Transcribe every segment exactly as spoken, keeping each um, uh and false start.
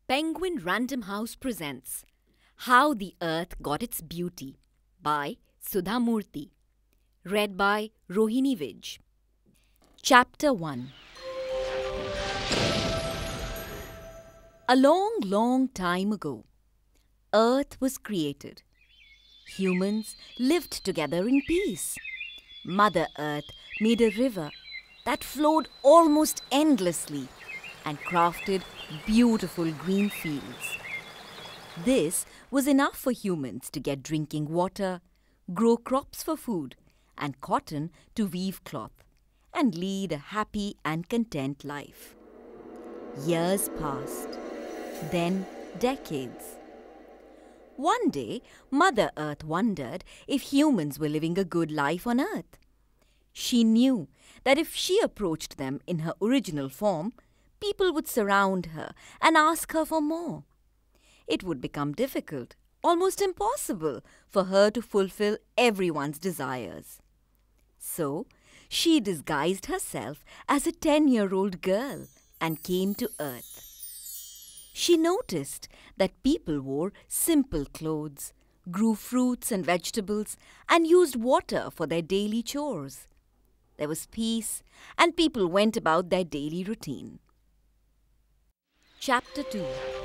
Penguin Random House presents How the Earth Got Its Beauty by Sudha Murty. Read by Rohini Vij. Chapter one. A long, long time ago, Earth was created. Humans lived together in peace. Mother Earth made a river that flowed almost endlessly and crafted beautiful green fields. This was enough for humans to get drinking water, grow crops for food, and cotton to weave cloth, and lead a happy and content life. Years passed, then decades. One day, Mother Earth wondered if humans were living a good life on Earth. She knew that if she approached them in her original form, people would surround her and ask her for more. It would become difficult, almost impossible, for her to fulfill everyone's desires. So, she disguised herself as a ten-year-old girl and came to Earth. She noticed that people wore simple clothes, grew fruits and vegetables, and used water for their daily chores. There was peace, and people went about their daily routine. Chapter two.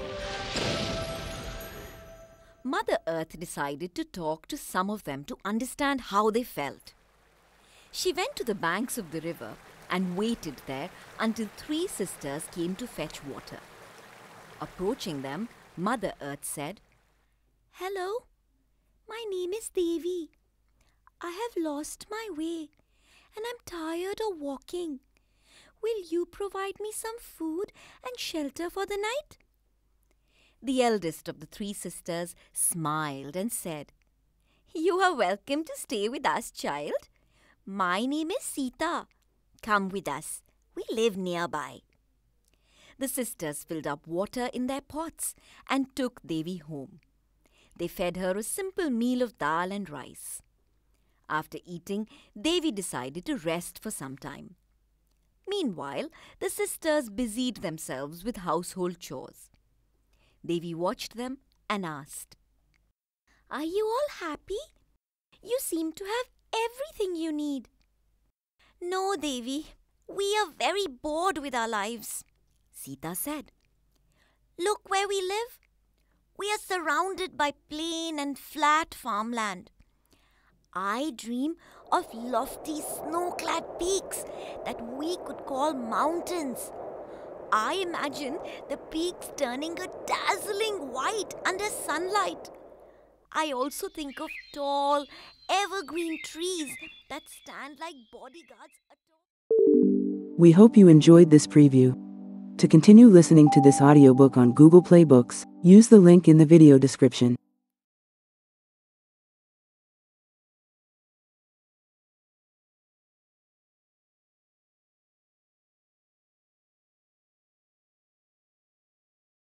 Mother Earth decided to talk to some of them to understand how they felt. She went to the banks of the river and waited there until three sisters came to fetch water. Approaching them, Mother Earth said, "Hello, my name is Devi. I have lost my way and I'm tired of walking. Will you provide me some food and shelter for the night?" The eldest of the three sisters smiled and said, "You are welcome to stay with us, child. My name is Sita. Come with us. We live nearby." The sisters filled up water in their pots and took Devi home. They fed her a simple meal of dal and rice. After eating, Devi decided to rest for some time. Meanwhile, the sisters busied themselves with household chores. Devi watched them and asked, "Are you all happy? You seem to have everything you need." "No, Devi. We are very bored with our lives," Sita said. "Look where we live. We are surrounded by plain and flat farmland. I dream of lofty snow-clad peaks that we could call mountains. I imagine the peaks turning a dazzling white under sunlight. I also think of tall, evergreen trees that stand like bodyguards atop." We hope you enjoyed this preview. To continue listening to this audiobook on Google Play Books, use the link in the video description.